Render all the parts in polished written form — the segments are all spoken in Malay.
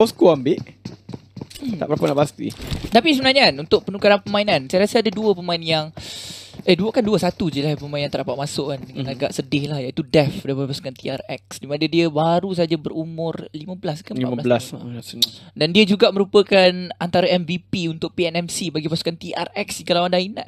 Bosku ambil. Tak berapa nak pasti. Tapi sebenarnya kan, untuk penukaran permainan, saya rasa ada dua pemain yang satu je lah pemain yang tak dapat masuk kan, dengan agak sedih lah, iaitu Dev daripada pasukan TRX, di mana dia baru saja berumur 15 ke 14 tahun. Dan dia juga merupakan antara MVP untuk PNMC bagi pasukan TRX, kalau anda ingat.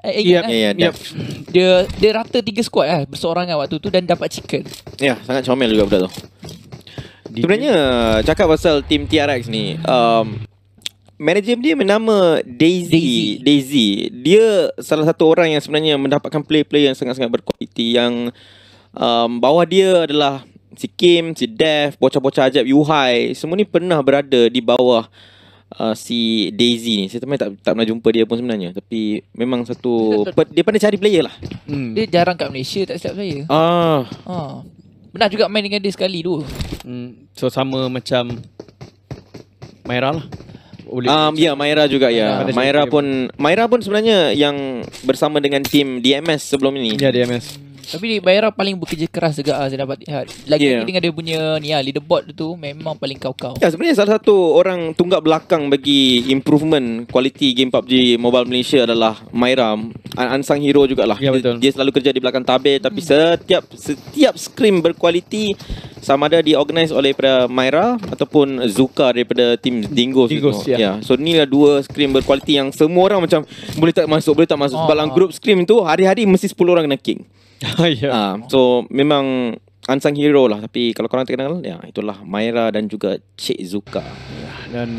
Dia rata 3 squad lah berseorangan waktu tu dan dapat chicken. Ya, sangat comel juga budak tu. Sebenarnya cakap pasal tim TRX ni, manager dia bernama Daisy. Dia salah satu orang yang sebenarnya mendapatkan player-player yang sangat-sangat berkualiti. Yang bawah dia adalah si Kim, si Dev, bocah-bocah ajaib Yuhai. Semua ni pernah berada di bawah si Daisy ni. Saya tak pernah jumpa dia pun sebenarnya. Tapi memang dia pandai cari player lah. Dia jarang kat Malaysia, tak silap saya. Pernah juga main dengan dia sekali tu. So sama macam Maira lah. Maira juga ya. Maira pun sebenarnya yang bersama dengan tim DMS sebelum ini. Ya, DMS. Tapi Maira paling bekerja keras juga saya dapat lihat. Lagi dengan dia punya ni leaderboard tu memang paling kau-kau. Ya, sebenarnya salah satu orang tunggak belakang bagi improvement quality game PUBG Mobile Malaysia adalah Maira. Unsung hero jugalah. Ya, betul. Dia selalu kerja di belakang tabir, tapi setiap scrim berkualiti, sama ada diorganize oleh daripada Maira ataupun Zuka daripada tim Dingos. Ya. So ni lah dua scrim berkualiti yang semua orang macam boleh tak masuk. Sebab dalam group scrim tu hari-hari mesti 10 orang kena king. So memang unsung hero lah. Tapi kalau korang terkenal, ya itulah Maira dan juga Cik Zuka. Dan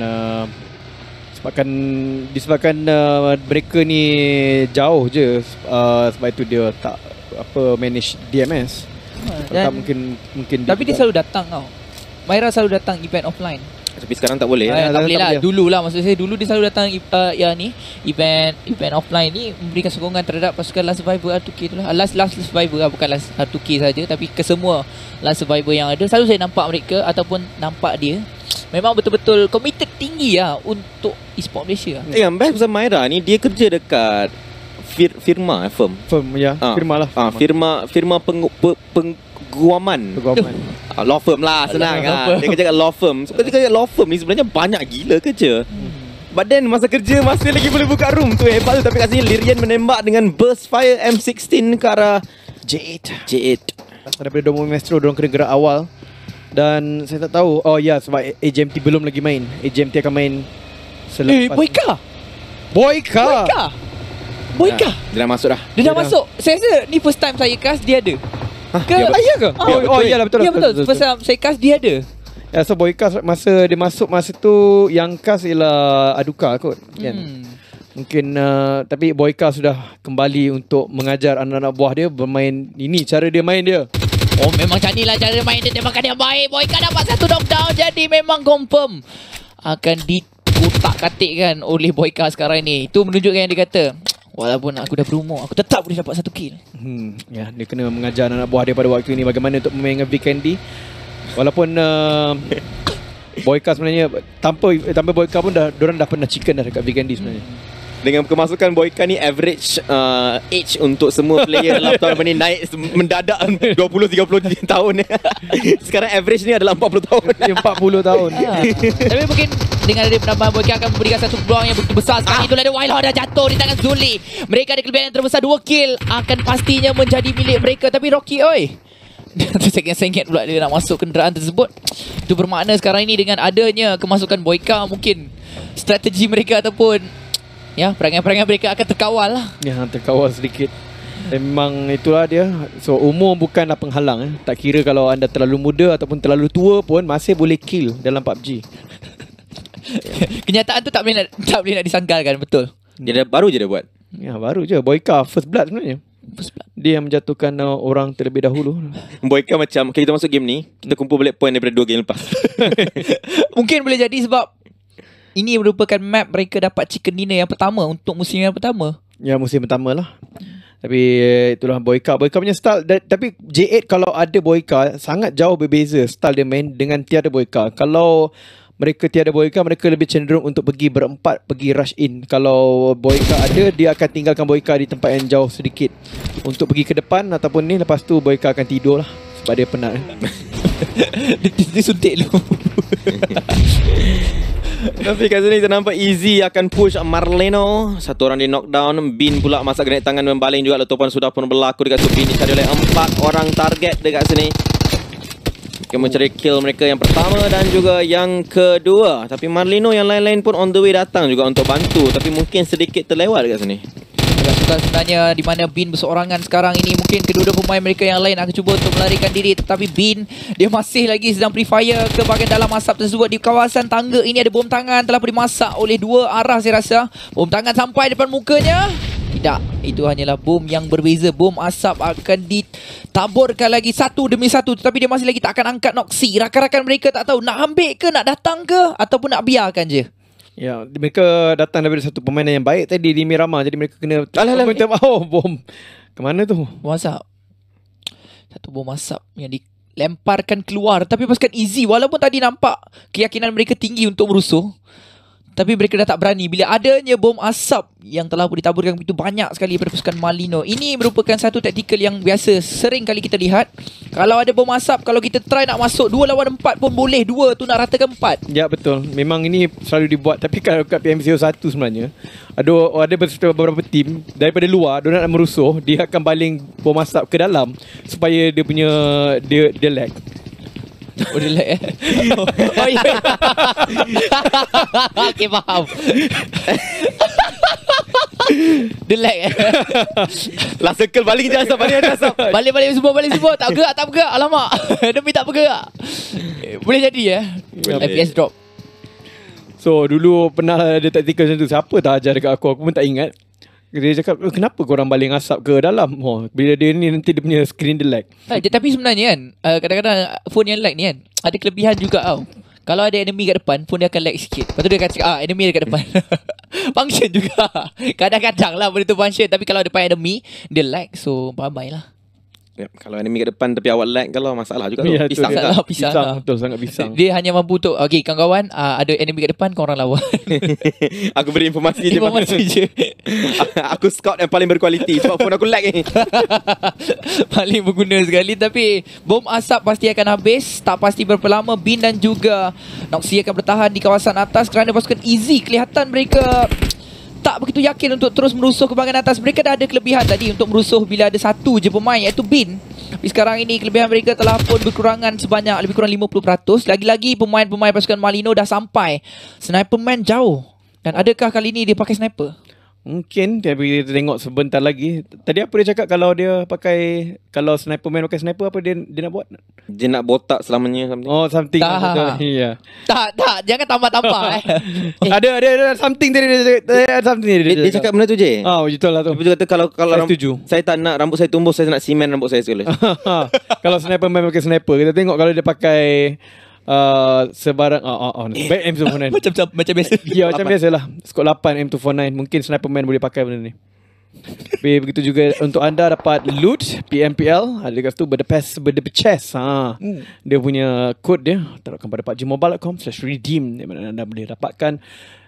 disebabkan mereka ni jauh je, sebab itu dia tak manage DMS. Tak mungkin tapi dia selalu datang tau. Maira selalu datang event offline. Tapi sekarang tak boleh. Tak boleh lah. Dulu lah, maksud saya dulu dia selalu datang event offline ni, memberikan sokongan terhadap pasukan Last Survivor R2K tu lah. Last Survivor lah, bukan Last R2K saja, tapi ke semua Last Survivor yang ada. Selalu saya nampak mereka ataupun nampak dia memang betul-betul committed tinggi lah untuk e-sport Malaysia. Yang best pasal Maira ni, dia kerja dekat firma. Firma pengguaman. Law firm lah, senang lah. Dia kerja kat law firm. So, kerja kat law firm ni sebenarnya banyak gila kerja. But then masa kerja masih lagi boleh buka room tu hebat tu. Tapi kat sini Lirian menembak dengan burst fire M16 ke arah J8. Daripada Domo Maestro, diorang kena gerak awal. Dan saya tak tahu. Sebab AJMT belum lagi main. AJMT akan main selepas. Boyka. Dia dah masuk dah. Dia dah masuk. Saya rasa ni first time saya cast dia ada. Ya ke? Iyalah betul. Ya betul. First time saya cast dia ada. Ya, so Boyka masa dia masuk masa tu yang cast ialah Aduka kot kan. Mungkin tapi Boyka sudah kembali untuk mengajar anak-anak buah dia bermain. Ini cara dia main dia. Memang macam ni lah cara main dia. Tembakan dia baik. Boyka dapat satu knockdown. Jadi memang confirm akan dikutak-katikkan oleh Boyka sekarang ni. Itu menunjukkan yang dia kata, walaupun aku dah berumur, aku tetap boleh dapat satu kill. Ya, dia kena mengajar anak buah dia pada waktu ini bagaimana untuk memainkan Vikendi. Walaupun Boyka sebenarnya tanpa Boyka pun diorang dah pernah chicken dah dekat Vikendi sebenarnya. Dengan kemasukan Boyka ni, average age untuk semua player dalam tahun ni naik mendadak 20-30 tahun. Sekarang average ni adalah 40 tahun. 40 tahun. Tapi mungkin dengan ada penambahan Boyka akan memberikan satu peluang yang begitu besar. Sekarang itulah ada Wildhorn dah jatuh di tangan Zuli. Mereka ada kelebihan yang terbesar, 2 kill akan pastinya menjadi milik mereka. Tapi Rocky, sengit pula dia nak masuk kenderaan tersebut. Itu bermakna sekarang ini dengan adanya kemasukan Boyka, mungkin strategi mereka ataupun perangai-perangai mereka akan terkawal lah. Ya, terkawal sedikit. Memang itulah dia. So umur bukanlah penghalang. Tak kira kalau anda terlalu muda ataupun terlalu tua pun masih boleh kill dalam PUBG. Kenyataan tu tak boleh nak disangkalkan, betul. Dia baru je dia buat. Ya, baru je. Boyka first blood sebenarnya. Dia yang menjatuhkan orang terlebih dahulu. Boyka macam kita masuk game ni, kita kumpul balik point daripada 2 game lepas. Mungkin boleh jadi sebab ini merupakan map mereka dapat chicken dinner yang pertama untuk musim yang pertama. Ya, musim pertama lah. Tapi itulah Boyka punya style. Tapi J8 kalau ada Boyka sangat jauh berbeza style dia main dengan tiada Boyka. Kalau mereka tiada Boyka, mereka lebih cenderung untuk pergi berempat, pergi rush in. Kalau Boyka ada, dia akan tinggalkan Boyka di tempat yang jauh sedikit untuk pergi ke depan ataupun ni. Lepas tu Boyka akan tidur lah sebab dia penat. Dia suntik dulu. Tapi kat sini kita nampak Easy akan push Marleno. Satu orang di knockdown. Bin pula masak grenade tangan membaling juga. Letupan sudah pun berlaku dekat Bin. Dicari oleh 4 orang target dekat sini. Mereka mencari kill mereka yang pertama dan juga yang kedua. Tapi Marleno yang lain-lain pun on the way datang juga untuk bantu. Tapi mungkin sedikit terlewat dekat sini. Agak sukar sebenarnya di mana Bin berseorangan sekarang ini. Mungkin kedua-dua pemain mereka yang lain akan cuba untuk melarikan diri. Tetapi Bin, dia masih lagi sedang pre-fire ke bahagian dalam asap tersebut. Di kawasan tangga ini ada bom tangan telah pun dimasak oleh dua arah saya rasa. Bom tangan sampai depan mukanya. Tidak, itu hanyalah bom yang berbeza. Bom asap akan ditaburkan lagi satu demi satu. Tetapi dia masih lagi tak akan angkat noksi. Rakan-rakan mereka tak tahu nak ambil ke, nak datang ke, ataupun nak biarkan je. Ya, mereka datang daripada satu permainan yang baik tadi di Miramar. Jadi mereka kena bom. Kemana tu? Bom asap. Satu bom asap yang dilemparkan keluar. Tapi pasukan Easy, walaupun tadi nampak keyakinan mereka tinggi untuk merusuh, tapi mereka dah tak berani bila adanya bom asap yang telah ditaburkan begitu banyak sekali daripada pasukan Marleno. Ini merupakan satu taktikal yang biasa sering kali kita lihat. Kalau ada bom asap, kalau kita try nak masuk 2 lawan 4 pun boleh. 2 tu nak ratakan 4. Ya, betul. Memang ini selalu dibuat. Tapi kalau kat PMPL 1 sebenarnya ada beberapa tim daripada luar, dia nak merusuh, dia akan baling bom asap ke dalam supaya dia punya dia lag. Oh, dia lag Oh ya. Okay, faham. Dia lag Lah circle balik je asap. Balik semua. Tak bergerak. Alamak. Demi tak bergerak. Boleh jadi FPS drop. So dulu pernah ada taktikal macam tu. Siapa tak ajar dekat aku pun tak ingat. Dia cakap, kenapa korang baling asap ke dalam? Bila dia ni nanti dia punya screen dia lag. Tapi sebenarnya kan, kadang-kadang phone yang lag ni kan, ada kelebihan juga tau. Kalau ada enemy kat depan, phone dia akan lag sikit. Lepas tu dia akan cakap, enemy dekat depan. Function juga. Kadang-kadang lah benda tu function. Tapi kalau depan enemy, dia lag. So, bye-bye lah. Ya, kalau enemy kat depan tapi awak lag, kalau masalah juga tu. Ya, pisang lah. Pisang. Betul, sangat pisang. Dia hanya mampu untuk, okay kawan-kawan, ada enemy kat depan, korang lawan. Aku beri informasi je. Aku scout yang paling berkualiti sebab phone aku lag ni. Paling berguna sekali. Tapi bom asap pasti akan habis. Tak pasti berapa lama. Bin dan juga Noxy akan bertahan di kawasan atas kerana pasukan Easy kelihatan mereka tak begitu yakin untuk terus merusuh ke bahagian atas. Mereka dah ada kelebihan tadi untuk merusuh bila ada satu je pemain, iaitu Bin. Tapi sekarang ini kelebihan mereka telah pun berkurangan sebanyak lebih kurang 50%. Lagi-lagi pemain-pemain pasukan Marleno dah sampai. Sniperman jauh. Dan adakah kali ini dia pakai sniper? Mungkin, tapi kita tengok sebentar lagi. Tadi apa dia cakap kalau dia pakai, kalau sniperman pakai sniper, apa dia nak buat? Dia nak botak selamanya something. Oh, something. Ya. Tak. Jangan tambah-tambah. Ada something tadi. Dia cakap benda tu je. Betul lah tu. Dia kata kalau saya setuju. Saya tak nak rambut saya tumbuh, saya nak simen rambut saya sekali. Kalau sniperman pakai sniper, kita tengok kalau dia pakai sebarang baik M249 macam biasa. Ya, macam biasalah. Skop 8 M249. Mungkin sniperman boleh pakai benda ni. Tapi begitu juga untuk anda dapat loot PMPL. Ada dekat situ berdepes. Dia punya kod dia taruhkan pada pubgmobile.com/redeem, di mana anda boleh dapatkan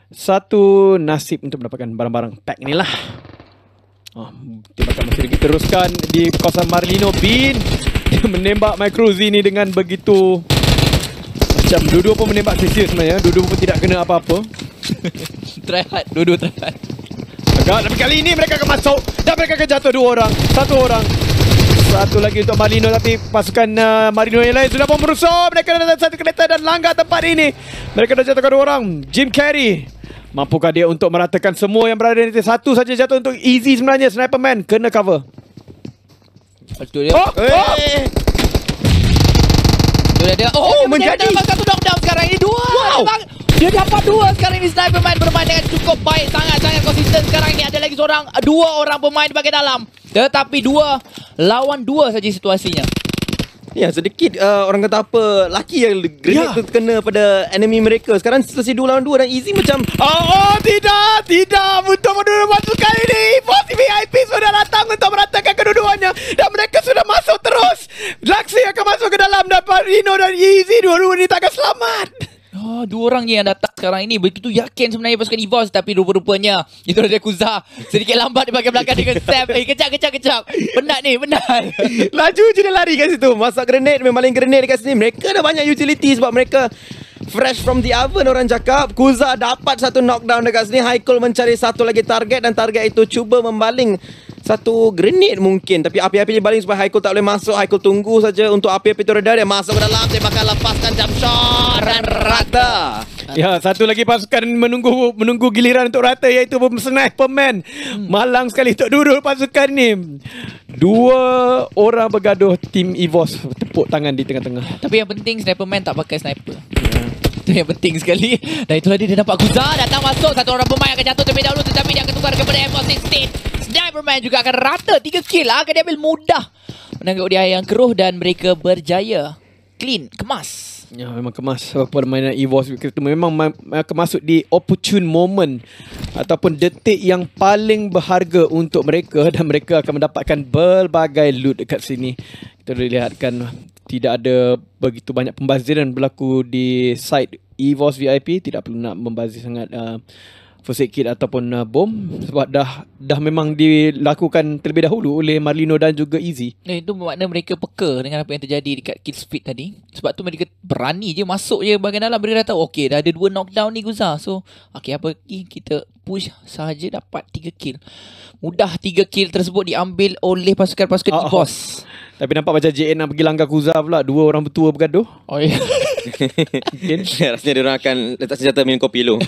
satu nasib untuk mendapatkan barang-barang pack ni lah. Tembakan masih lagi teruskan di kawasan Marleno. Bin dia menembak Microzi ni dengan begitu macam dua-dua pun menembak sia-sia sebenarnya. Dua-dua pun tidak kena apa-apa. Try hard. Dua-dua try hard. Agak, tapi kali ini mereka akan masuk dan mereka akan jatuh 2 orang. 1 orang. Satu lagi untuk Marleno, tapi pasukan Marleno yang lain sudah pun merusuh. Mereka dah datang satu kereta dan langgar tempat ini. Mereka dah jatuhkan 2 orang. Jim Carrey, mampukah dia untuk meratakan semua yang berada di sini? Satu saja jatuh untuk Easy sebenarnya. Sniperman kena cover. Betul dia. Dia menjadi satu knockdown sekarang ini. 2. Wow. Dia dapat 2 sekarang ini. Sniperman bermain dengan cukup baik. Sangat-sangat konsisten sekarang ini. Ada lagi 2 orang pemain di bahagian dalam. Tetapi 2 lawan 2 saja situasinya. Ya, sedikit orang kata apa, laki yang grenade tu kena pada enemy mereka. Sekarang selesai 2 lawan 2 dan Easy macam tidak untuk masuk kali ini. Force VIP sudah datang untuk meratakan kedua-duanya dan mereka sudah masuk terus. Laksi akan masuk ke dalam dan Marleno dan Easy dua-dua ni takkan selamat. 2 orang ni yang datang sekarang ini begitu yakin sebenarnya pasukan Evolve, tapi rupa-rupanya itu ada Kuza sedikit lambat di bahagian belakang dengan Sam. Kejap. Penat. Laju je dia lari kat situ. Masak grenade, membaling grenade dekat sini. Mereka dah banyak utility sebab mereka Fresh from the oven orang cakap. Kuza dapat satu knockdown dekat sini. Haikul mencari satu lagi target, dan target itu cuba membaling satu grenade mungkin, tapi api-api dia baling supaya Haikul tak boleh masuk. Haikul tunggu saja untuk api-api itu reda. Dia masuk ke dalam, dia bakal lepaskan jump shot dan rata. Ya, satu lagi pasukan menunggu giliran untuk rata, iaitu sniperman. Malang sekali untuk duduk pasukan ni. Dua orang bergaduh, tim EVOS tepuk tangan di tengah-tengah. Tapi yang penting sniperman tak pakai sniper. Itu yang penting sekali. Dan itulah dia nampak Kuza datang masuk. Satu orang pemain akan jatuh terlebih dahulu, tetapi dia akan tukar kepada M16. Sniperman juga akan rata. 3 kill akan diambil mudah. Menangkap dia yang keruh dan mereka berjaya. Clean, kemas. Ya, memang kemas permainan EVOS itu memang masuk di opportune moment ataupun detik yang paling berharga untuk mereka, dan mereka akan mendapatkan berbagai loot dekat sini. Kita dilihatkan tidak ada begitu banyak pembaziran berlaku di side EVOS VIP. Tidak perlu nak membazir sangat first aid kit ataupun bom, sebab dah memang dilakukan terlebih dahulu oleh Marlino dan juga Easy. Itu bermakna mereka peka dengan apa yang terjadi dekat kill speed tadi. Sebab tu mereka berani je masuk je bahagian dalam. Mereka dah tahu okey, dah ada 2 knockdown ni Guza. So okey, apa lagi, kita push sahaja dapat 3 kill. Mudah 3 kill tersebut diambil oleh pasukan-pasukan EVOS. Tapi nampak macam JN nak pergi langgar Kuza pula. 2 orang bertua bergaduh. Oh ya. Rasanya dia orang akan letak senjata minum kopi dulu.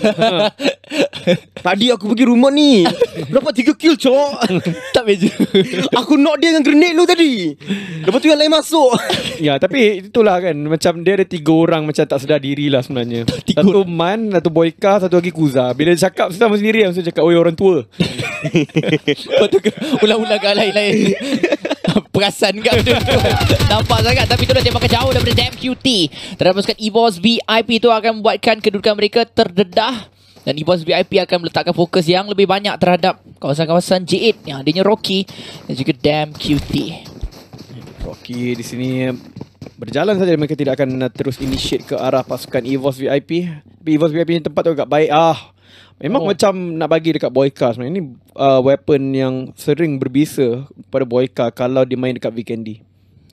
Tadi aku pergi rumah ni, dapat 3 kill cok. Tak beja. Aku knock dia dengan grenade lu tadi. Lepas tu yang lain masuk. Ya, tapi itulah kan, macam dia ada 3 orang macam tak sedar diri lah sebenarnya. Satu Man, satu Boyka, satu lagi Kuza. Bila dia cakap sama sendiri, langsung cakap, oi orang tua. Lepas tu ulang-ulang ke lain-lain. Perasan kat tu. Nampak sangat. Tapi itulah tembakan jauh daripada Damn QT. Terhadap pasukan EVOS VIP itu akan membuatkan kedudukan mereka terdedah. Dan EVOS VIP akan meletakkan fokus yang lebih banyak terhadap kawasan-kawasan J8 yang adanya Rocky dan juga Damn QT. Rocky di sini berjalan saja, mereka tidak akan terus initiate ke arah pasukan EVOS VIP. Tapi EVOS VIP ni tempat tu agak baik. Memang macam nak bagi dekat Boyka sebenarnya. Ini weapon yang sering berbisa pada Boyka kalau dia main dekat Vikendi.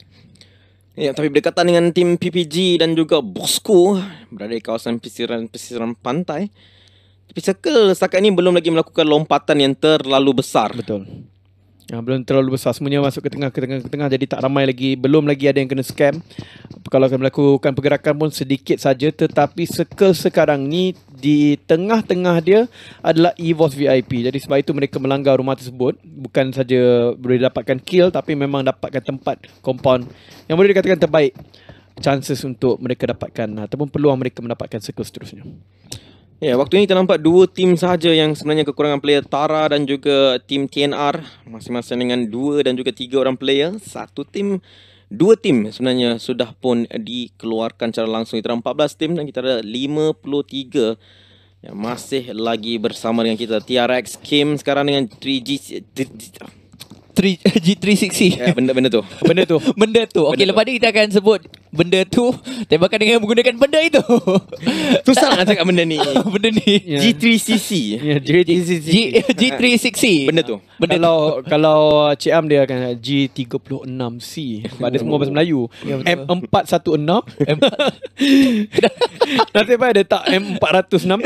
Ya, tapi berdekatan dengan tim PPG dan juga Bosco berada di kawasan pesisiran pantai. Tapi Circle setakat ini belum lagi melakukan lompatan yang terlalu besar. Betul. Belum terlalu besar. Semuanya masuk ke tengah. Jadi tak ramai lagi. Belum lagi ada yang kena scam. Kalau akan melakukan pergerakan pun sedikit saja. Tetapi Circle sekarang ni di tengah-tengah dia adalah EVOS VIP. Jadi sebab itu mereka melanggar rumah tersebut. Bukan saja boleh dapatkan kill, tapi memang dapatkan tempat compound yang boleh dikatakan terbaik chances untuk mereka dapatkan ataupun peluang mereka mendapatkan Circle seterusnya. Ya, waktu ini terdapat 2 tim sahaja yang sebenarnya kekurangan player, Tara dan juga tim TNR, masing-masing dengan 2 dan juga 3 orang player. 2 tim sebenarnya sudah pun dikeluarkan secara langsung. Kita ada 14 tim dan kita ada 53 yang masih lagi bersama dengan kita. TRX Kim sekarang dengan G360. Ya, benda tu. Benda tu. Okey, lepas ni kita akan sebut benda tu tembakan dengan menggunakan benda itu. Susah nak cakap benda ni. Benda ni. G3CC. Ya, G360. Benda tu. Kalau Cik Am dia akan G36C. Sebab dia semua bahasa Melayu. M416. Nanti dia tak M416.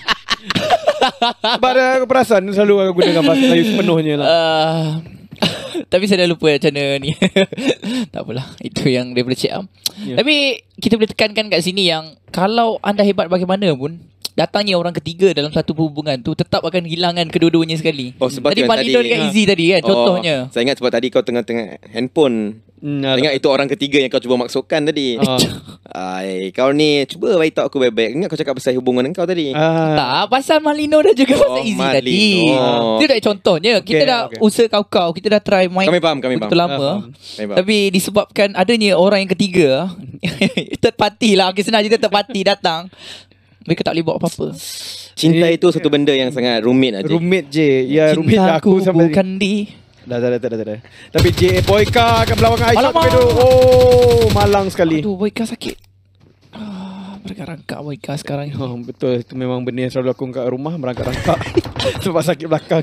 Sebab aku perasan selalu aku gunakan bahasa Melayu sepenuhnya lah. Tapi saya dah lupa macam mana ni. Tak apalah, itu yang daripada Cik Am. Tapi kita boleh tekankan kat sini yang kalau anda hebat bagaimana pun, datangnya orang ketiga dalam satu hubungan tu tetap akan hilangkan kedua-duanya sekali. Sebab tadi Marlino dengan Easy tadi kan, contohnya. Saya ingat sebab tadi kau tengah-tengah handphone. Saya ingat itu orang ketiga yang kau cuba maksudkan tadi. Kau ni cuba bagi tahu aku baik-baik. Ingat kau cakap pasal hubungan kau tadi. Tak, pasal Marlino dan juga pasal Easy tadi. Itu dah contohnya. Kita dah usaha kau-kau, kita dah try main. Kami faham. Begitu lama. Tapi disebabkan adanya orang yang ketiga, third party lah. Okay, senang je third party datang. Mereka tak boleh buat apa-apa. Cinta itu satu benda yang sangat rumit aja. Rumit je. Ya, rumit aku sampai bukan di. Dah. Tapi J Boyka akan berlawan dengan Aisyah tu. Oh, malang sekali. Aduh, Boyka sakit. Merangkak boyka sekarang. Betul, itu memang benda yang selalu lakukan kat rumah, merangkak-rangkak. Sebab sakit belakang.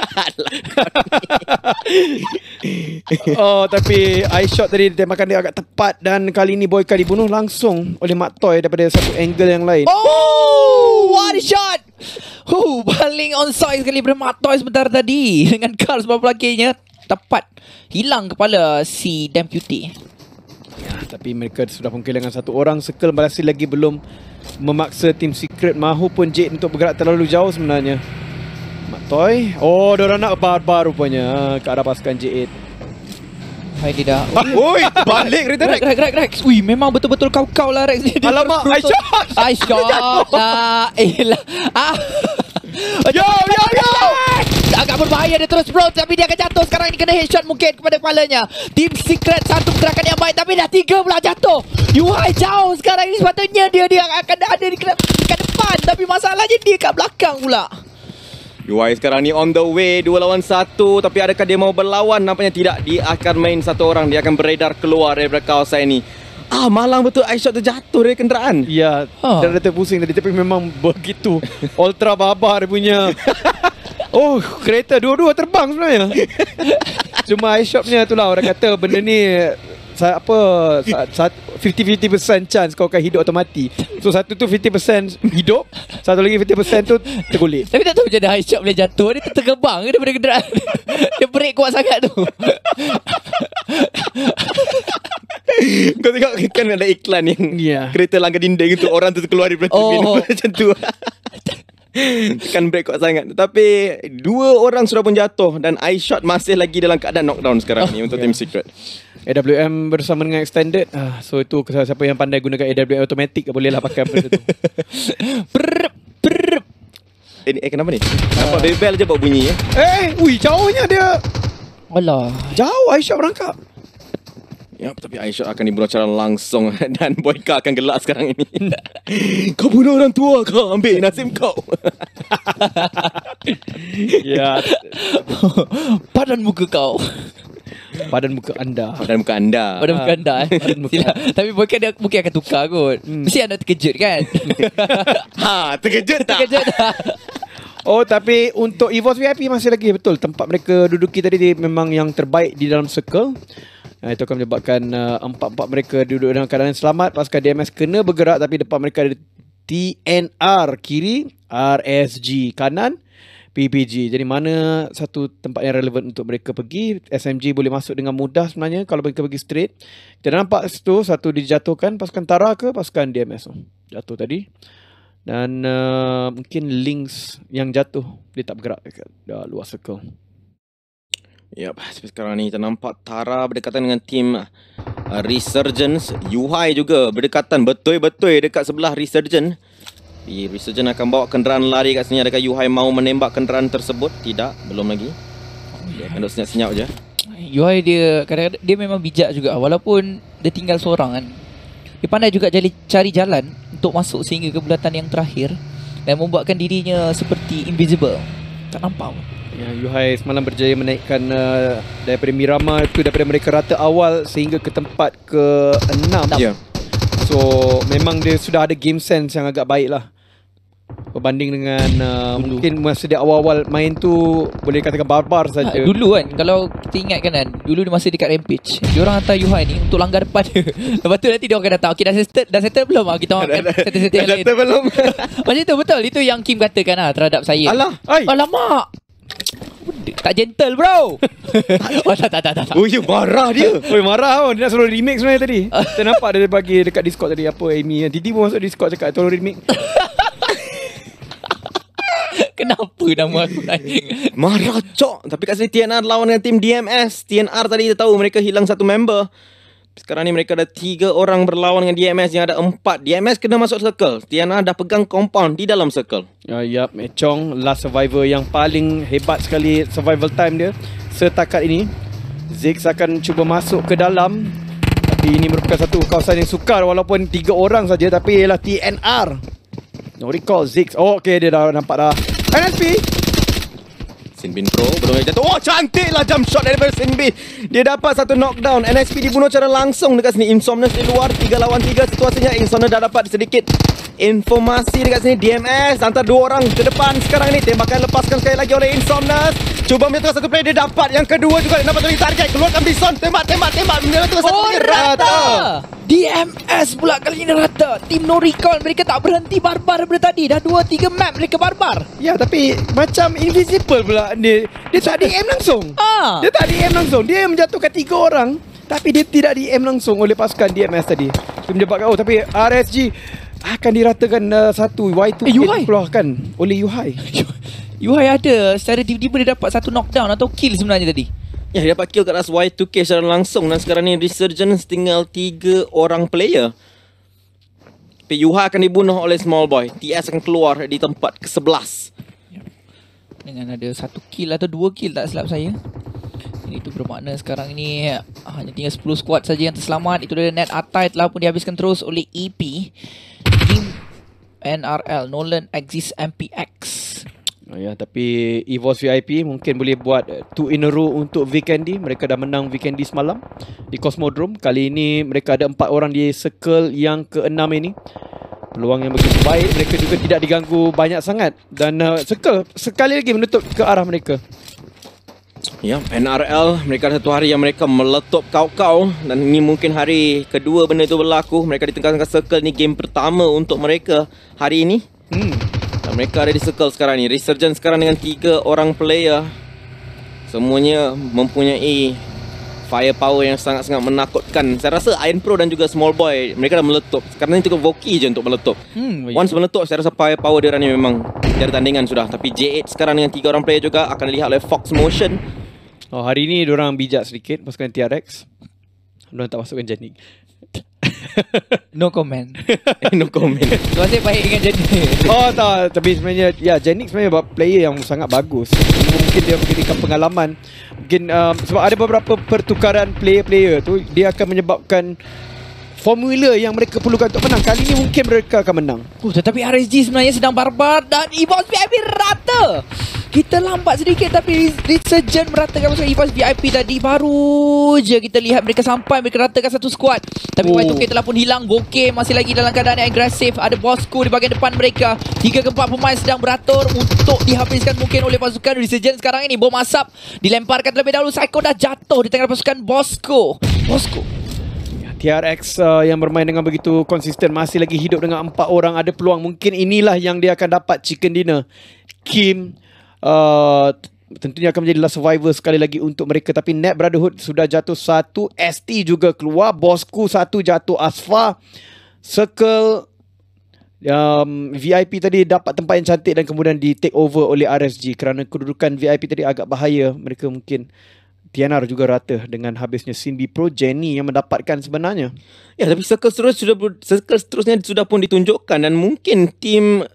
Tapi eye shot tadi tembakan dia agak tepat. Dan kali ini boyka dibunuh langsung oleh Mak Toy daripada satu angle yang lain. One shot. Paling onside sekali daripada Mak Toy sebentar tadi. Dengan Carl sebab belakangnya tepat hilang kepala si Deputy. Tapi mereka sudah pun kehilangan satu orang. Circle masih lagi belum memaksa Team Secret mahu pun Jade untuk bergerak terlalu jauh sebenarnya. Mak Toy. Diorang nak barbar rupanya ke arah pasukan Jade. Hai dia dah. Oi, balik kereta Rex. Ui, memang betul-betul kau lah Rex ni. Alamak, I shot lah. Yo. Agak berbahaya dia terus bro. Tapi dia akan jatuh. Sekarang ini kena headshot mungkin kepada kepalanya. Team Secret satu gerakan yang baik. Tapi dah 3 pula jatuh. UI jauh sekarang ini. Sepatutnya dia akan ada di depan. Tapi masalahnya dia kat belakang pula. UI sekarang ni on the way 2 lawan 1. Tapi adakah dia mau berlawan? Nampaknya tidak. Dia akan main satu orang. Dia akan beredar keluar daripada kawasan ini. Malang betul eye shot terjatuh dari kenderaan. Ya, dah terpusing tadi. Tapi memang begitu ultra barbar dia punya. Kereta dua-dua terbang sebenarnya. Cuma eye shotnya itulah orang kata benda ni 50-50% chance kau akan hidup atau mati. So satu tu 50% hidup, satu lagi 50% tu terguling. Tapi tak tahu macam mana eye shot boleh jatuh. Dia tergebang ke daripada kenderaan. Dia break kuat sangat tu. Kau tengok kan ada iklan yang kereta langgar dinding tu, orang tu keluar daripada turbin macam tu. Tekan brake kuat sangat. Tapi 2 orang sudah pun jatuh. Dan eye shot masih lagi dalam keadaan knockdown sekarang ni untuk Team Secret. AWM bersama dengan extended. So itu siapa yang pandai gunakan AWM automatic bolehlah pakai benda tu. Kenapa ni? Nampak bebel je buat bunyi ya. Jauhnya dia. Alah, jauh eye shot berangkap. Tapi eye shot akan dibunuh secara langsung. Dan boyka akan gelak sekarang ini. Kau bunuh orang tua kau, ambil nasib kau. Ya. Padan muka kau. Padan muka anda. Tapi boyka dia mungkin akan tukar kot. Mesti anda terkejut kan. Terkejut tak? Tapi untuk EVOS VIP masih lagi betul. Tempat mereka duduki tadi memang yang terbaik di dalam circle. Itu akan menyebabkan 4-4 mereka duduk dalam keadaan selamat. Pasukan DMS kena bergerak. Tapi depan mereka ada TNR kiri, RSG kanan, PPG. Jadi mana satu tempat yang relevan untuk mereka pergi. SMG boleh masuk dengan mudah sebenarnya kalau mereka pergi straight. Kita nampak situ satu dijatuhkan pasukan Tara ke pasukan DMS. Jatuh tadi. Dan mungkin Links yang jatuh. Dia tak bergerak dekat luar circle. Sekarang ni kita nampak Tara berdekatan dengan tim Resurgence. Yuhai juga berdekatan betul-betul dekat sebelah Resurgence. Resurgence akan bawa kenderaan lari kat sini. Adakah Yuhai mau menembak kenderaan tersebut? Tidak, belum lagi. Dia akan duduk senyap-senyap je. Yuhai dia kadang-kadang dia memang bijak juga. Walaupun dia tinggal seorang kan, dia pandai juga cari jalan untuk masuk sehingga ke bulatan yang terakhir dan membuatkan dirinya seperti invisible. Tak nampak. Yuhai semalam berjaya menaikkan daripada Miramar itu daripada mereka rata awal sehingga ke tempat ke-6. So memang dia sudah ada game sense yang agak baik lah berbanding dengan mungkin masa dia awal-awal main tu boleh katakan barbar saja. Dulu kan kalau kita ingat kan dulu dia masih dekat Rampage, diorang hantar Yuhai ni untuk langgar depan dia. Lepas tu nanti dia akan datang, okay dah settle belum? Kita akan settle yang lain. Dah belum. Macam tu betul. Itu yang Kim katakan terhadap saya. Alamak, tak gentle bro. Tak. Marah dia. Marah dia nak suruh remake sebenarnya tadi. Saya nampak dia bagi dekat Discord tadi. Apa Amy Titi pun masuk Discord cakap tolong remake. Kenapa nama aku naik? Marah cok. Tapi kat sini TNR lawan dengan tim DMS. TNR tadi kita tahu mereka hilang satu member. Sekarang ni mereka ada 3 orang berlawan dengan DMS yang ada 4. DMS kena masuk circle. TNR dah pegang compound di dalam circle. Mechong last survivor yang paling hebat sekali survival time dia setakat ini. Ziggs akan cuba masuk ke dalam. Tapi ini merupakan satu kawasan yang sukar walaupun 3 orang saja. Tapi ialah TNR. No recall Ziggs. Okay, dia dah nampak dah. NSP Sinbin Pro belum jatuh. Oh, cantik lah jump shot daripada Sinbin. Dia dapat satu knockdown. NSP dibunuh secara langsung dekat sini. Insomnus di luar 3 lawan 3 situasinya. Insomnus dah dapat sedikit informasi dekat sini. DMS hantar 2 orang ke depan sekarang ni. Tembakan lepaskan sekali lagi oleh Insomnus. Cuba menyentuh satu player, dia dapat. Yang kedua juga dia dapat dari target. Keluarkan Bison. Tembak. Menyentuh satu lagi. Rata. DMS pula kali ini rata. Tim no recall, mereka tak berhenti barbar daripada tadi. Dah 2-3 map mereka barbar. Ya, tapi macam invisible pula dia tak DM langsung. Dia tak DM langsung. Dia menjatuhkan 3 orang, tapi dia tidak DM langsung oleh pasukan DMS tadi. Dia menyebabkan tapi RSG akan diratakan satu Y2 dikeluarkan oleh Yuhai. Yuhai ada secara tiba-tiba dia dapat satu knockdown atau kill sebenarnya tadi. Ya, dia dapat kill kat atas Y2K secara langsung. Dan sekarang ni Resurgence tinggal 3 orang player. Tapi Yuha akan dibunuh oleh Small Boy. TS akan keluar di tempat ke-11. Dengan ada 1 kill atau 2 kill tak silap saya. Itu bermakna sekarang ini hanya tinggal 10 squad saja yang terselamat. Itu dia net Atai telah pun dihabiskan terus oleh EP. Tim NRL Nolan Axis MPX. Ya, tapi EVOS VIP mungkin boleh buat 2 in a row untuk Vikendi. Mereka dah menang Vikendi semalam di Cosmodrome. Kali ini mereka ada 4 orang di circle yang ke-6 ini. Peluang yang begitu baik. Mereka juga tidak diganggu banyak sangat. Dan circle sekali lagi menutup ke arah mereka. Ya, NRL mereka ada satu hari yang mereka meletup kau-kau. Dan ini mungkin hari kedua benda itu berlaku. Mereka di tengah-tengah circle ni game pertama untuk mereka hari ini. Mereka ada di circle sekarang ni. Resurgence sekarang dengan 3 orang player. Semuanya mempunyai firepower yang sangat-sangat menakutkan. Saya rasa Iron Pro dan juga Small Boy mereka dah meletup. Sekarang ni cukup Voki je untuk meletup. Once meletup, saya rasa firepower dia ni memang tiada tandingan sudah. Tapi J8 sekarang dengan 3 orang player juga akan dilihat oleh Fox Motion. Hari ni diorang bijak sedikit pasukan TRX. Diorang tak masukkan Janik. No comment. No comment. Masih baik dengan Janik. Oh tak, tapi sebenarnya ya, Janik sebenarnya player yang sangat bagus. Mungkin dia memberikan pengalaman. Mungkin sebab ada beberapa pertukaran player-player tu, dia akan menyebabkan formula yang mereka perlukan untuk menang. Kali ni mungkin mereka akan menang. Tetapi RSG sebenarnya sedang barbar dan EVOS VIP rata. Kita lambat sedikit tapi Resurgence meratakan pasal EVOS VIP tadi. Baru je kita lihat mereka sampai, mereka ratakan satu squad. Tapi Y2K telah pun hilang. Bokeh masih lagi dalam keadaan yang agresif. Ada Bosco di bahagian depan mereka. 3 ke 4 pemain sedang beratur untuk dihabiskan mungkin oleh pasukan Resurgence sekarang ini. Bom asap dilemparkan terlebih dahulu. Psycho dah jatuh di tengah pasukan Bosco. TRX yang bermain dengan begitu konsisten masih lagi hidup dengan 4 orang. Ada peluang. Mungkin inilah yang dia akan dapat chicken dinner. Kim tentunya akan menjadi last survivor sekali lagi untuk mereka. Tapi Net Brotherhood sudah jatuh 1. ST juga keluar. Bosku 1 jatuh. Asfa Circle VIP tadi dapat tempat yang cantik dan kemudian di take over oleh RSG. Kerana kedudukan VIP tadi agak bahaya. Mereka mungkin TNR juga rata dengan habisnya Cindy Pro. Jenny yang mendapatkan sebenarnya. Ya, tapi circle seterusnya sudah pun ditunjukkan. Dan mungkin tim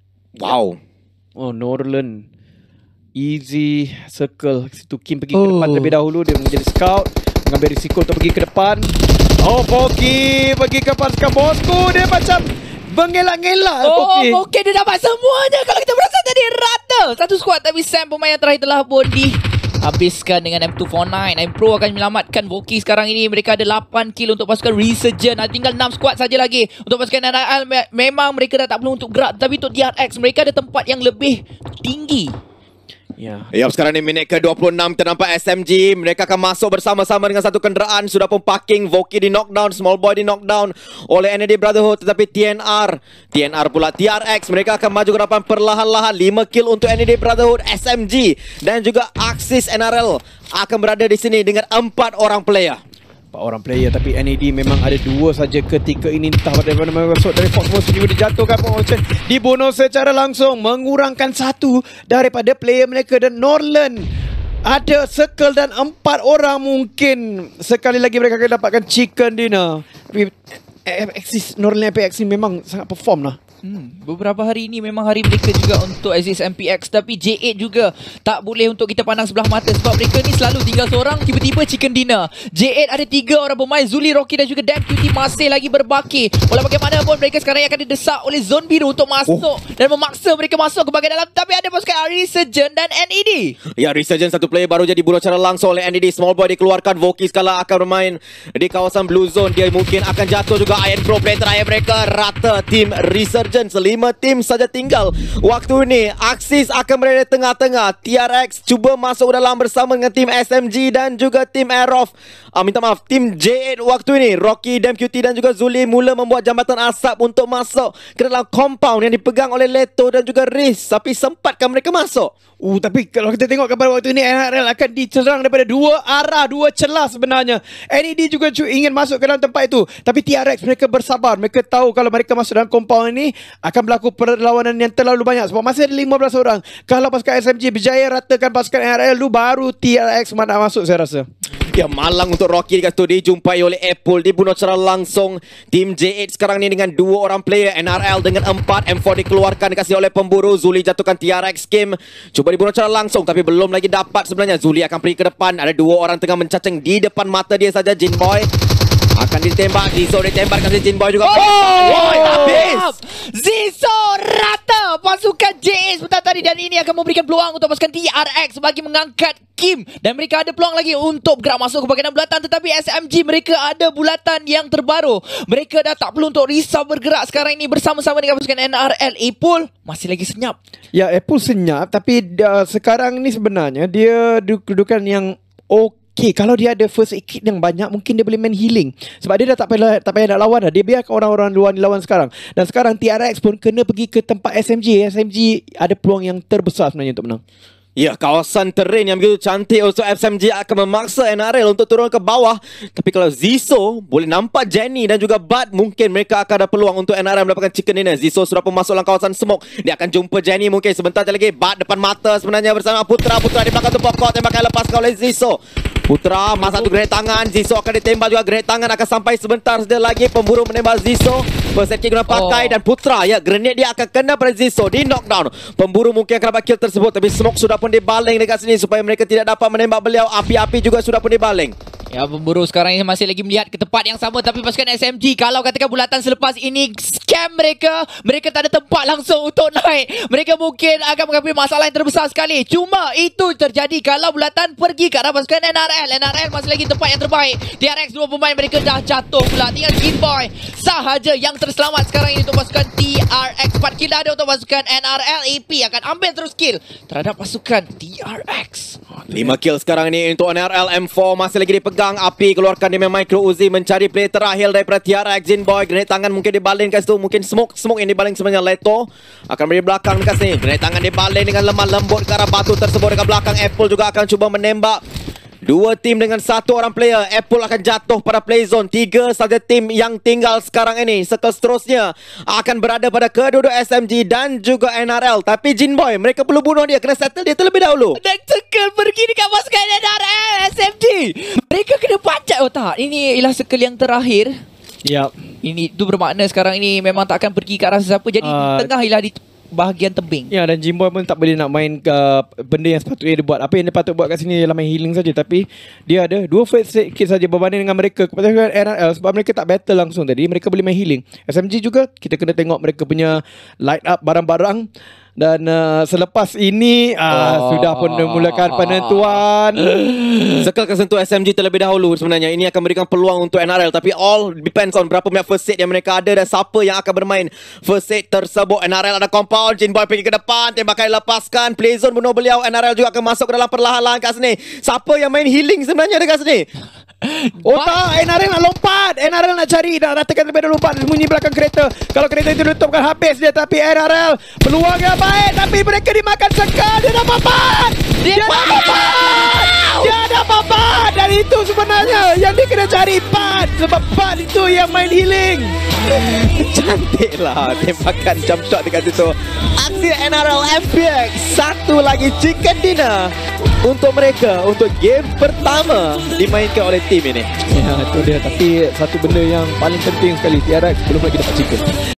Norland Easy Circle situ. Kim pergi ke depan terlebih dahulu. Dia menjadi scout, mengambil risiko untuk pergi ke depan. Foki pergi ke pasukan Bosku. Dia macam mengelak-ngelak. Foki dia dapat semuanya. Kalau kita berasa tadi rata satu squad. Tapi Sam pemain yang terakhir telah pun dihabiskan dengan M249. M-Pro akan menyelamatkan Voki sekarang ini. Mereka ada 8 kill untuk pasukan Resurgence. Tinggal 6 squad saja lagi. Untuk pasukan NRL memang mereka dah tak perlu untuk gerak. Tapi untuk DRX mereka ada tempat yang lebih tinggi. Sekarang ni minit ke-26 kita nampak SMG. Mereka akan masuk bersama-sama dengan satu kenderaan. Sudah pun parking. Voki di knockdown, Small Boy di knockdown oleh NAD Brotherhood. Tetapi TNR pula TRX. Mereka akan maju ke depan perlahan-lahan. 5 kill untuk NAD Brotherhood, SMG dan juga Axis NRL akan berada di sini dengan 4 orang player. 4 orang player, tapi NAD memang ada 2 saja ketika ini. Entah bagaimana masuk dari Fox Motion juga dijatuhkan. Fox Motion dibunuh secara langsung, mengurangkan 1 daripada player mereka. Dan Norland ada circle dan 4 orang. Mungkin sekali lagi mereka akan dapatkan chicken dinner. Tapi Norland PX ini memang sangat perform lah. Beberapa hari ini memang hari mereka juga untuk exit MPX. Tapi J8 juga tak boleh untuk kita pandang sebelah mata, sebab mereka ni selalu tinggal seorang, tiba-tiba chicken dinner. J8 ada 3 orang bermain, Zuli, Rocky dan juga Dan QT masih lagi berbaki. Walau bagaimanapun mereka sekarang akan didesak oleh zon biru untuk masuk dan memaksa mereka masuk ke bahagian dalam. Tapi ada pasukan Resurgent dan NED. Ya, Resurgent satu player baru jadi bunuh secara langsung oleh NED. Small Boy dikeluarkan. Voki skala akan bermain di kawasan Blue Zone. Dia mungkin akan jatuh juga. Iron Pro player terakhir mereka rata tim Resurgent. 5 tim saja tinggal. Waktu ini Axis akan berada di tengah-tengah. TRX cuba masuk dalam bersama dengan tim SMG dan juga tim Aerof. Tim J8 waktu ini. Rocky, DMQT dan juga Zuli mula membuat jambatan asap untuk masuk ke dalam compound yang dipegang oleh Leto dan juga Riz. Tapi sempatkah mereka masuk? Tapi kalau kita tengok pada waktu ini, NRL akan diserang daripada 2 arah, 2 celah sebenarnya. NED juga ingin masuk ke dalam tempat itu. Tapi TRX mereka bersabar. Mereka tahu kalau mereka masuk dalam compound ini akan berlaku perlawanan yang terlalu banyak. Sebab masih ada 15 orang. Kalau pasukan SMG berjaya ratakan pasukan NRL dulu, baru TRX mana masuk saya rasa. Ya, malang untuk Rocky dekat situ. Dijumpai oleh Apple. Dibunuh secara langsung. Tim J8 sekarang ni dengan 2 orang player. NRL dengan 4. M4 dikeluarkan, dikasih oleh pemburu. Zuli jatuhkan TRX game. Cuba dibunuh secara langsung, tapi belum lagi dapat sebenarnya. Zuli akan pergi ke depan. Ada 2 orang tengah mencacing di depan mata dia saja. Jin Boy akan ditembak. Zizo ditembak, kasih Jin Boy juga. Habis. Zizo rata pasukan J8 sebentar tadi. Dan ini akan memberikan peluang untuk pasukan TRX bagi mengangkat Kim. Dan mereka ada peluang lagi untuk gerak masuk ke bahagian bulatan. Tetapi SMG mereka ada bulatan yang terbaru. Mereka dah tak perlu untuk risau bergerak sekarang ini bersama-sama dengan pasukan NRL. Apple masih lagi senyap. Ya, Apple senyap. Tapi sekarang ni sebenarnya dia kedudukan yang kalau dia ada first aid kit yang banyak, mungkin dia boleh main healing. Sebab dia dah tak payah nak lawan dah. Dia biarkan orang-orang luar dilawan sekarang. Dan sekarang TRX pun kena pergi ke tempat SMG. SMG ada peluang yang terbesar sebenarnya untuk menang. Ya, kawasan terrain yang begitu cantik untuk SMG akan memaksa NRL untuk turun ke bawah. Tapi kalau Ziso boleh nampak Jenny dan juga Bud, mungkin mereka akan ada peluang untuk NRL mendapatkan chicken dinner. Ziso sudah pun masuk dalam kawasan smoke. Dia akan jumpa Jenny mungkin sebentar lagi. Bud depan mata sebenarnya bersama Putra. Putra di belakang tu pokok. Tembakan lepaskan oleh Ziso. Putra masa satu grenade tangan. Ziso akan ditembak juga. Grenade tangan akan sampai sebentar saja lagi. Pemburu menembak Ziso. First aid kit guna pakai. Dan Putra, ya, grenade dia akan kena pada Ziso. Di knockdown. Pemburu mungkin akan dapat kill tersebut. Tapi smoke sudah pun dibaling dekat sini supaya mereka tidak dapat menembak beliau. Api-api juga sudah pun dibaling. Ya, pemburu sekarang ini masih lagi melihat ke tempat yang sama. Tapi pasukan SMG, kalau katakan bulatan selepas ini scam mereka, mereka tak ada tempat langsung untuk naik. Mereka mungkin akan menghadapi masalah yang terbesar sekali. Cuma itu terjadi kalau bulatan pergi ke arah pasukan NRL. NRL masih lagi tempat yang terbaik. TRX 2 pemain mereka dah jatuh pula. Tinggal Jin Boy sahaja yang terselamat sekarang ini untuk pasukan TRX. 4 kill ada untuk pasukan NRL. AP akan ambil terus kill terhadap pasukan TRX. 5 kill sekarang ini untuk NRL. M4 masih lagi dipegang. Api keluarkan dia micro Uzi mencari play terakhir daripada TRX. Jin Boy grenade tangan mungkin dibaling kat situ. Mungkin smoke yang dibaling sebenarnya Leto akan beri belakang dekat sini. Grenade tangan dibaling dengan lemah lembut ke arah batu tersebut dekat belakang. Apple juga akan cuba menembak. 2 tim dengan 1 orang player. Apple akan jatuh pada play zone. 3 saja tim yang tinggal sekarang ini. Circle seterusnya akan berada pada kedua-dua SMG dan juga NRL. Tapi Jin Boy, mereka perlu bunuh dia. Kena settle dia terlebih dahulu. Dan circle pergi dekat pasukan NRL SMG. Mereka kena pacak. Tak, ini ialah circle yang terakhir. Yap. Ini tu bermakna sekarang ini memang tak akan pergi ke arah sesiapa. Jadi tengah ialah di bahagian tebing. Ya, dan Jin Boy pun tak boleh nak main benda yang sepatutnya dia buat. Apa yang dia patut buat kat sini ialah main healing saja. Tapi dia ada 2 first aid kit saja berbanding dengan mereka kepada NRL. Sebab mereka tak battle langsung tadi, mereka boleh main healing. SMG juga kita kena tengok mereka punya light up barang-barang. Dan selepas ini sudah pun memulakan penentuan. Circle akan sentuh SMG terlebih dahulu sebenarnya. Ini akan berikan peluang untuk NRL. Tapi all depends on berapa banyak first aid yang mereka ada dan siapa yang akan bermain first aid tersebut. NRL ada compound. Jin Boy pergi ke depan. Tembakan lepaskan. Playzone bunuh beliau. NRL juga akan masuk ke dalam perlahan-lahan kat sini. Siapa yang main healing sebenarnya dekat sini? Tak, NRL nak lompat. NRL nak cari, nak ratakan lebih dahulu lompat sembunyi belakang kereta. Kalau kereta itu ditutupkan habis dia. Tapi NRL peluang yang baik. Tapi mereka dimakan sekal. Dia dah papat. Dia dah papat. Dan itu sebenarnya yang dia kena cari, Pat. Sebab Pat itu yang main healing. Cantik lah tembakan jump shot dekat situ. Aksi NRL FPX. Satu lagi chicken dinner untuk mereka, untuk game pertama dimainkan oleh tim ini. Ya, itu dia. Tapi satu benda yang paling penting sekali, TRX belum lagi dapat chicken.